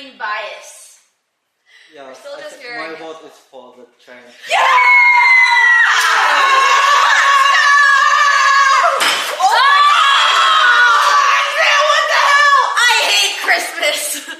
green bias. Yeah, We're still just hearing my it. vote is for the train. Yeah! Oh! Andrea, what the hell? I hate Christmas.